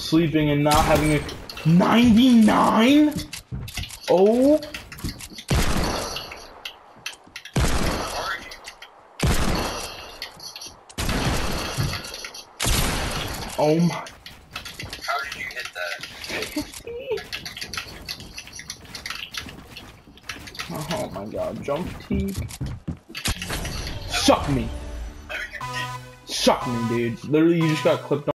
sleeping and not having a 99? Oh. Oh my. How did you hit that? Oh my god, jump T. Suck me. Suck me, dude. Literally, you just got clipped on.